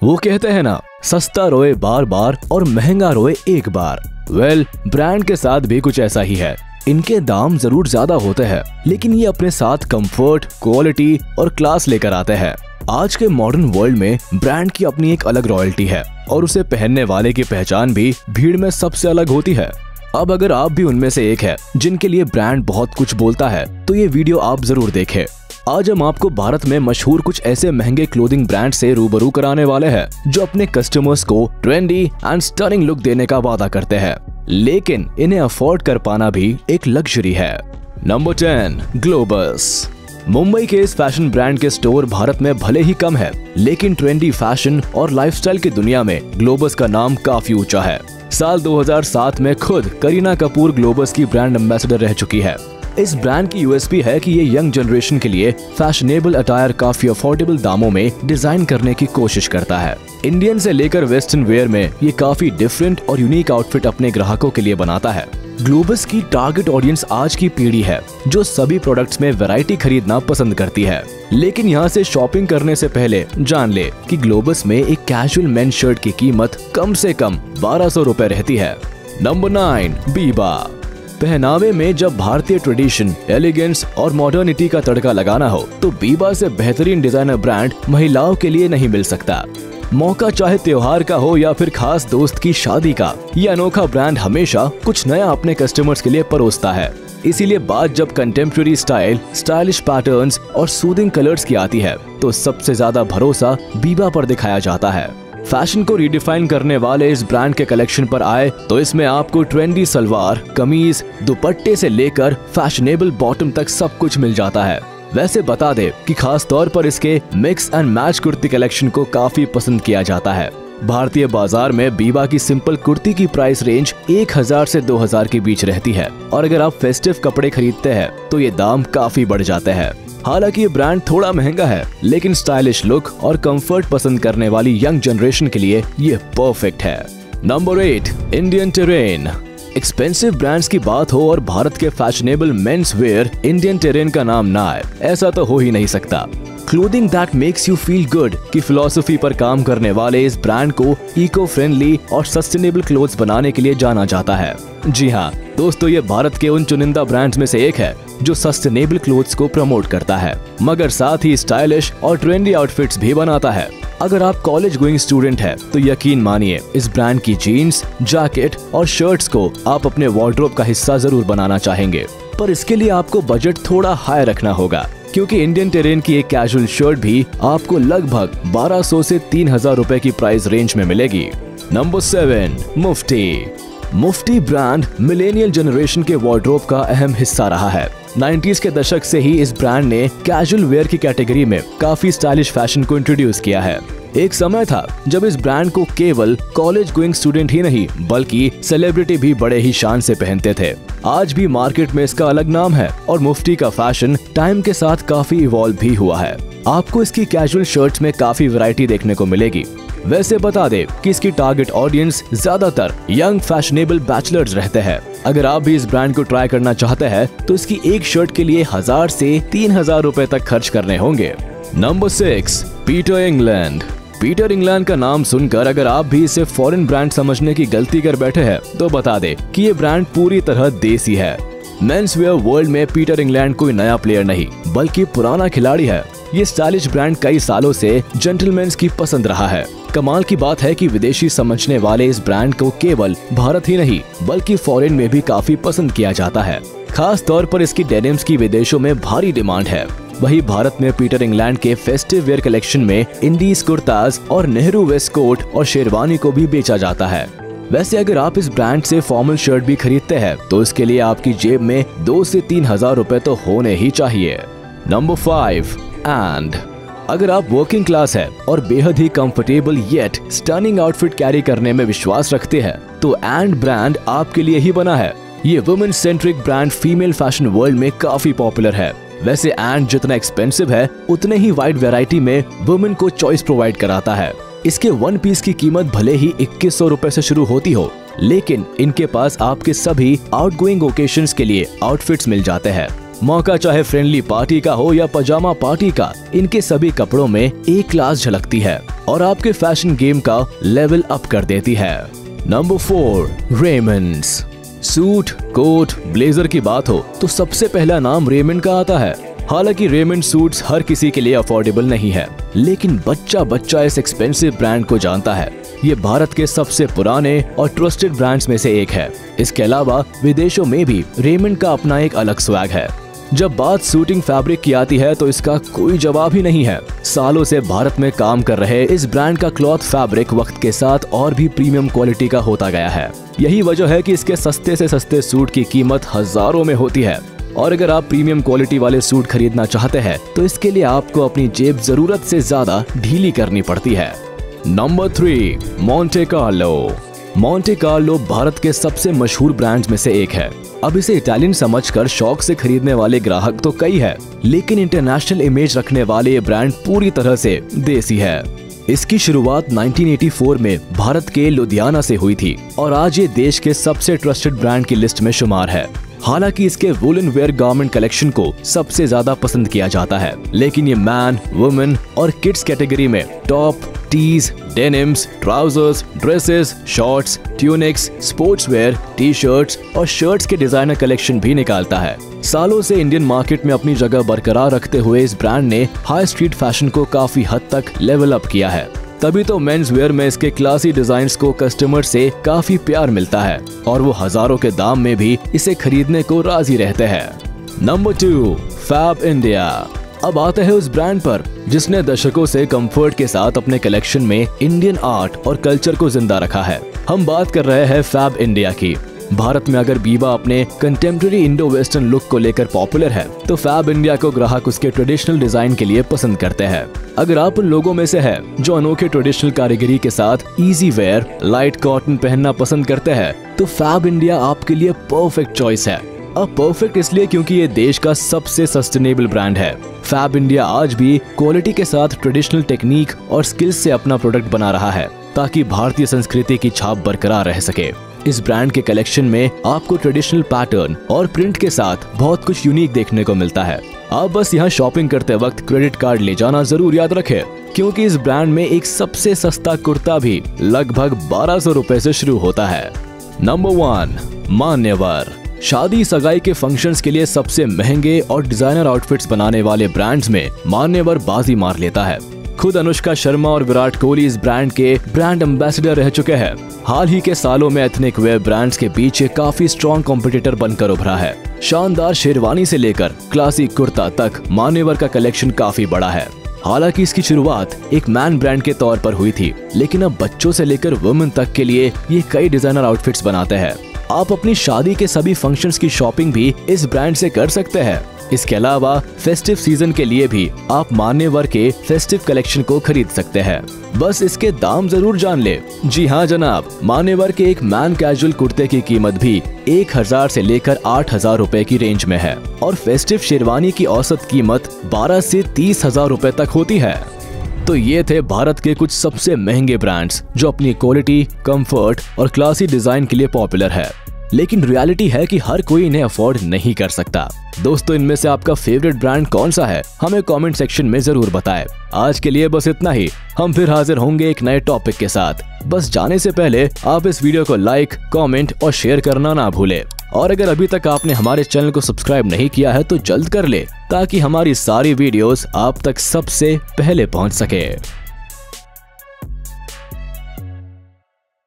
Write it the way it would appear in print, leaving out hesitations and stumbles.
वो कहते हैं ना, सस्ता रोए बार बार और महंगा रोए एक बार। ब्रांड के साथ भी कुछ ऐसा ही है। इनके दाम जरूर ज्यादा होते हैं, लेकिन ये अपने साथ कंफर्ट, क्वालिटी और क्लास लेकर आते हैं। आज के मॉडर्न वर्ल्ड में ब्रांड की अपनी एक अलग रॉयल्टी है और उसे पहनने वाले की पहचान भी भीड़ में सबसे अलग होती है। अब अगर आप भी उनमें से एक है जिनके लिए ब्रांड बहुत कुछ बोलता है, तो ये वीडियो आप जरूर देखें। आज हम आपको भारत में मशहूर कुछ ऐसे महंगे क्लोथिंग ब्रांड से रूबरू कराने वाले हैं जो अपने कस्टमर्स को ट्रेंडी एंड स्टनिंग लुक देने का वादा करते हैं, लेकिन इन्हें अफोर्ड कर पाना भी एक लग्जरी है। Number 10, globus. मुंबई के इस फैशन ब्रांड के स्टोर भारत में भले ही कम है, लेकिन ट्रेंडी फैशन और लाइफस्टाइल की दुनिया में ग्लोबस का नाम काफी ऊंचा है। साल 2007 में खुद करीना कपूर ग्लोबस की ब्रांड एम्बेसडर रह चुकी है। इस ब्रांड की यूएसपी है कि ये यंग जनरेशन के लिए फैशनेबल अटायर काफी अफोर्डेबल दामों में डिजाइन करने की कोशिश करता है। इंडियन से लेकर वेस्टर्न वेयर में ये काफी डिफरेंट और यूनिक आउटफिट अपने ग्राहकों के लिए बनाता है। ग्लोबस की टारगेट ऑडियंस आज की पीढ़ी है जो सभी प्रोडक्ट्स में वैरायटी खरीदना पसंद करती है। लेकिन यहाँ से शॉपिंग करने से पहले जान ले कि ग्लोबस में एक कैजुअल मेन शर्ट की कीमत कम से कम 1200 रुपए रहती है। नंबर 9, बीबा। पहनावे में जब भारतीय ट्रेडिशन, एलिगेंस और मॉडर्निटी का तड़का लगाना हो, तो बीबा से बेहतरीन डिजाइनर ब्रांड महिलाओं के लिए नहीं मिल सकता। मौका चाहे त्योहार का हो या फिर खास दोस्त की शादी का, ये अनोखा ब्रांड हमेशा कुछ नया अपने कस्टमर्स के लिए परोसता है। इसीलिए बात जब कंटेम्प्रेरी स्टाइल, स्टाइलिश पैटर्न्स और सूदिंग कलर्स की आती है, तो सबसे ज्यादा भरोसा बीबा पर दिखाया जाता है। फैशन को रिडिफाइन करने वाले इस ब्रांड के कलेक्शन पर आए तो इसमें आपको ट्रेंडी सलवार, कमीज, दुपट्टे से लेकर फैशनेबल बॉटम तक सब कुछ मिल जाता है। वैसे बता दे कि खास तौर पर इसके mix and match kurti collection को काफी पसंद किया जाता है। भारतीय बाजार में बीबा की सिंपल कुर्ती की प्राइस रेंज 1000 से 2000 के बीच रहती है, और अगर आप फेस्टिव कपड़े खरीदते हैं तो ये दाम काफी बढ़ जाते हैं। हालांकि ये ब्रांड थोड़ा महंगा है, लेकिन स्टाइलिश लुक और कंफर्ट पसंद करने वाली यंग जनरेशन के लिए ये परफेक्ट है। Number 8, Indian Terrain. Expensive brands की बात हो और भारत के fashionable men's wear Indian Terrain का नाम ना आए, ऐसा तो हो ही नहीं सकता। Clothing that makes you feel good की फिलॉसफी पर काम करने वाले इस ब्रांड को इको फ्रेंडली और सस्टेनेबल क्लोथ्स बनाने के लिए जाना जाता है। जी हाँ दोस्तों, ये भारत के उन चुनिंदा ब्रांड्स में से एक है जो सस्टेनेबल क्लोथ्स को प्रमोट करता है, मगर साथ ही स्टाइलिश और ट्रेंडी आउटफिट्स भी बनाता है। अगर आप कॉलेज गोइंग स्टूडेंट है तो यकीन मानिए इस ब्रांड की जीन्स, जैकेट और शर्ट्स को आप अपने वार्डरोब का हिस्सा जरूर बनाना चाहेंगे, पर इसके लिए आपको बजट थोड़ा हाई रखना होगा, क्योंकि इंडियन टेरेन की एक कैजुअल शर्ट भी आपको लगभग 1200 से 3000 रुपए की प्राइस रेंज में मिलेगी। Number 7, Mufti. Mufti brand millennial generation के वार्डरोब का अहम हिस्सा रहा है। 90s के दशक से ही इस ब्रांड ने कैजुअल वेयर की कैटेगरी में काफी स्टाइलिश फैशन को इंट्रोड्यूस किया है। एक समय था जब इस ब्रांड को केवल कॉलेज गोइंग स्टूडेंट ही नहीं बल्कि सेलिब्रिटी भी बड़े ही शान से पहनते थे। आज भी मार्केट में इसका अलग नाम है और मुफ्ती का फैशन टाइम के साथ काफी इवॉल्व भी हुआ है। आपको इसकी कैजुअल शर्ट्स में काफी वैरायटी देखने को मिलेगी। वैसे बता दे कि इसकी टारगेट ऑडियंस ज्यादातर यंग फैशनेबल बैचलर्स रहते हैं। अगर आप भी इस ब्रांड को ट्राई करना चाहते हैं तो इसकी एक शर्ट के लिए 1000 से 3000 रुपए तक खर्च करने होंगे। Number 6, Peter England. Peter England का नाम सुनकर अगर आप भी इसे फॉरेन ब्रांड समझने की गलती कर बैठे हैं तो बता दे कि ये ब्रांड पूरी तरह देसी है। मेंस वेयर वर्ल्ड में पीटर इंग्लैंड कोई नया प्लेयर नहीं बल्कि पुराना खिलाड़ी है। ये स्टाइलिश ब्रांड कई सालों से जेंटलमैन्स की पसंद रहा है। कमाल की बात है कि विदेशी समझने वाले इस ब्रांड को केवल भारत ही नहीं बल्कि फॉरेन में भी काफी पसंद किया जाता है। खास तौर पर इसकी डेनिम्स की विदेशों में भारी डिमांड है। वहीं भारत में पीटर इंग्लैंड के फेस्टिव वेयर कलेक्शन में इंडीज कुर्ताज और नेहरू वेस्ट कोट और शेरवानी को भी बेचा जाता है। वैसे अगर आप इस ब्रांड से फॉर्मल शर्ट भी खरीदते हैं तो इसके लिए आपकी जेब में 2 से 3000 रुपए तो होने ही चाहिए। Number 5, AND. अगर आप वर्किंग क्लास है और बेहद ही comfortable yet stunning outfit carry करने में विश्वास रखते हैं तो एंड ब्रांड आपके लिए ही बना है। ये women centric brand female fashion world में काफी पॉपुलर है। वैसे एंड जितना एक्सपेंसिव है उतने ही वाइड वैरायटी में वुमेन को चॉइस प्रोवाइड कराता है। इसके वन पीस की कीमत भले ही 2100 रुपए से शुरू होती हो, लेकिन इनके पास आपके सभी आउटगोइंग ओकेशंस के लिए आउटफिट्स मिल जाते हैं। मौका चाहे फ्रेंडली पार्टी का हो या पजामा पार्टी का, इनके सभी कपड़ों में एक क्लास झलकती है और आपके फैशन गेम का लेवल अप कर देती है। Number 4, Raymonds. Suit, coat, blazer की बात हो तो सबसे पहला नाम रेमंड का आता है। हालांकि रेमंड सूट्स हर किसी के लिए अफोर्डेबल नहीं है, लेकिन बच्चा इस एक्सपेंसिव ब्रांड को जानता है। ये भारत के सबसे पुराने और ट्रस्टेड ब्रांड्स में से एक है। इसके अलावा विदेशों में भी रेमंड का अपना एक अलग स्वैग है। जब बात सूटिंग फैब्रिक की आती है तो इसका कोई जवाब ही नहीं है। सालों से भारत में काम कर रहे इस ब्रांड का क्लॉथ फैब्रिक वक्त के साथ और भी प्रीमियम क्वालिटी का होता गया है। यही वजह है कि इसके सस्ते से सस्ते सूट की कीमत हजारों में होती है। और अगर आप प्रीमियम क्वालिटी वाले सूट खरीदना चाहते हैं तो इसके लिए आपको अपनी जेब जरूरत से ज्यादा ढीली करनी पड़ती है। Number 3, Monte Carlo. Monte Carlo Bharat के सबसे मशहूर ब्रांड्स में से एक है। अब इसे इटालियन समझकर शौक से खरीदने वाले ग्राहक तो कई है, लेकिन इंटरनेशनल इमेज रखने वाले ये ब्रांड पूरी तरह से देसी है। इसकी शुरुआत 1984 में भारत के लुधियाना से हुई थी और आज ये देश के सबसे ट्रस्टेड ब्रांड की लिस्ट में शुमार है। हालांकि इसके वुलन वेयर गारमेंट कलेक्शन को सबसे ज्यादा पसंद किया जाता है, लेकिन ये मैन, वुमेन और किड्स कैटेगरी में top, tees, denims, trousers, dresses, shorts, tunics, sportswear, T shirts और शर्ट्स के डिजाइनर कलेक्शन भी निकालता है। सालों से इंडियन मार्केट में अपनी जगह बरकरार रखते हुए इस ब्रांड ने हाई स्ट्रीट फैशन को काफी हद तक लेवल अप किया है। तभी तो मेंस वेयर में इसके क्लासी डिजाइन्स को कस्टमर से काफी प्यार मिलता है और वो हजारों के दाम में भी इसे खरीदने को राजी रहते हैं। Number 2, Fabindia. अब आते हैं उस ब्रांड पर जिसने दशकों से कंफर्ट के साथ अपने कलेक्शन में इंडियन आर्ट और कल्चर को जिंदा रखा है। हम बात कर रहे हैं फैब इंडिया की। भारत में अगर बीबा अपने कंटेम्प्रेरी इंडो वेस्टर्न लुक को लेकर पॉपुलर है तो फैब इंडिया को ग्राहक उसके ट्रेडिशनल डिजाइन के लिए पसंद करते हैं। अगर आप उन लोगों में से है जो अनोखे ट्रेडिशनल कारीगरी के साथ इजी वेयर, लाइट कॉटन पहनना पसंद करते हैं तो फैब इंडिया आपके लिए परफेक्ट चॉइस है। अब परफेक्ट इसलिए क्योंकि ये देश का सबसे सस्टेनेबल ब्रांड है। फैब इंडिया आज भी क्वालिटी के साथ ट्रेडिशनल टेक्निक और स्किल्स से अपना प्रोडक्ट बना रहा है ताकि भारतीय संस्कृति की छाप बरकरार रह सके। इस ब्रांड के कलेक्शन में आपको ट्रेडिशनल पैटर्न और प्रिंट के साथ बहुत कुछ यूनिक देखने को मिलता है। आप बस यहाँ शॉपिंग करते वक्त क्रेडिट कार्ड ले जाना जरूर याद रखें, क्योंकि इस ब्रांड में एक सबसे सस्ता कुर्ता भी लगभग 1200 रुपए से शुरू होता है। नंबर 1, मान्यवर। शादी सगाई के फंक्शंस के लिए सबसे महंगे और डिजाइनर आउटफिट्स बनाने वाले ब्रांड्स में मान्यवर बाजी मार लेता है। खुद अनुष्का शर्मा और विराट कोहली इस ब्रांड के ब्रांड एम्बेसडर रह चुके हैं। हाल ही के सालों में एथनिक वेयर ब्रांड्स के पीछे काफी स्ट्रॉन्ग कॉम्पिटिटर बनकर उभरा है। शानदार शेरवानी से लेकर क्लासिक कुर्ता तक मान्यवर का कलेक्शन काफी बड़ा है। हालांकि इसकी शुरुआत एक मैन ब्रांड के तौर पर हुई थी, लेकिन अब बच्चों से लेकर वुमेन तक के लिए ये कई डिजाइनर आउटफिट्स बनाते हैं। आप अपनी शादी के सभी फंक्शंस की शॉपिंग भी इस ब्रांड से कर सकते हैं। इसके अलावा फेस्टिव सीजन के लिए भी आप मान्यवर के फेस्टिव कलेक्शन को खरीद सकते हैं। बस इसके दाम जरूर जान ले। जी हाँ जनाब, मान्यवर के एक मैन कैजुअल कुर्ते की कीमत भी 1000 से लेकर 8000 रुपए की रेंज में है और फेस्टिव शेरवानी की औसत कीमत 12 से 30,000 रुपए तक होती है। तो ये थे भारत के कुछ सबसे महंगे ब्रांड्स जो अपनी क्वालिटी, कंफर्ट और क्लासी डिजाइन के लिए पॉपुलर है। लेकिन रियलिटी है कि हर कोई इन्हें अफोर्ड नहीं कर सकता। दोस्तों, इनमें से आपका फेवरेट ब्रांड कौन सा है, हमें कमेंट सेक्शन में जरूर बताएं। आज के लिए बस इतना ही। हम फिर हाजिर होंगे एक नए टॉपिक के साथ। बस जाने से पहले आप इस वीडियो को लाइक, कमेंट और शेयर करना ना भूलें। और अगर अभी तक आपने हमारे चैनल को सब्सक्राइब नहीं किया है तो जल्द कर ले, ताकि हमारी सारी वीडियोस आप तक सबसे पहले पहुंच सके।